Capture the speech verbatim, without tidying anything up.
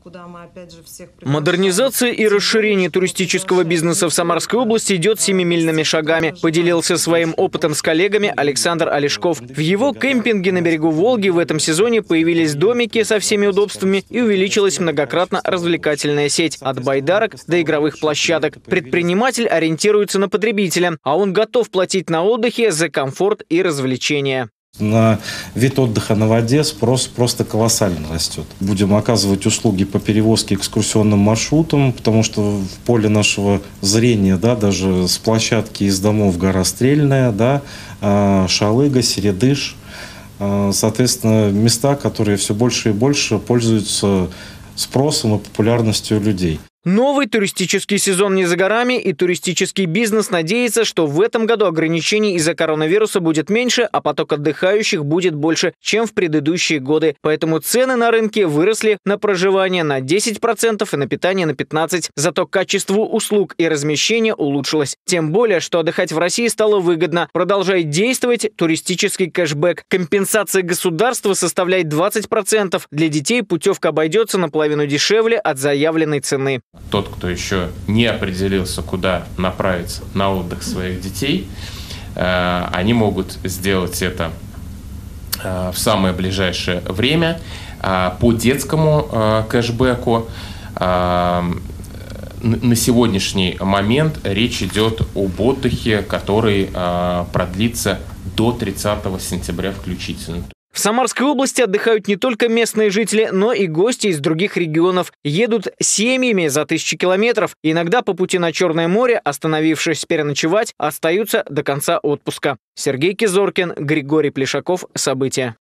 куда мы опять же всех приглашаем. Модернизация и расширение туристического бизнеса в Самарской области идет семимильными шагами. Поделился своим опытом с коллегами Александр Олешков. В его кемпинге на берегу Волги в этом сезоне появились домики со всеми удобствами и увеличилась многократно развлекательная сеть от байдарок до игровых площадок. Предприниматель ориентируется на потребителя, а он готов платить на отдыхе за комфорт и развлечения. На вид отдыха на воде спрос просто колоссально растет. Будем оказывать услуги по перевозке экскурсионным маршрутам, потому что в поле нашего зрения, да, даже с площадки из домов гора Стрельная, да, Шалыга, Середыш, соответственно, места, которые все больше и больше пользуются спросом и популярностью людей. Новый туристический сезон не за горами, и туристический бизнес надеется, что в этом году ограничений из-за коронавируса будет меньше, а поток отдыхающих будет больше, чем в предыдущие годы. Поэтому цены на рынке выросли на проживание на десять процентов и на питание на пятнадцать процентов. Зато качество услуг и размещения улучшилось. Тем более, что отдыхать в России стало выгодно. Продолжает действовать туристический кэшбэк. Компенсация государства составляет двадцать процентов. Для детей путевка обойдется наполовину дешевле от заявленной цены. Тот, кто еще не определился, куда направить на отдых своих детей, они могут сделать это в самое ближайшее время. По детскому кэшбэку на сегодняшний момент речь идет об отдыхе, который продлится до тридцатого сентября включительно. В Самарской области отдыхают не только местные жители, но и гости из других регионов. Едут семьями за тысячи километров. Иногда по пути на Черное море, остановившись переночевать, остаются до конца отпуска. Сергей Кизоркин, Григорий Плешаков. События.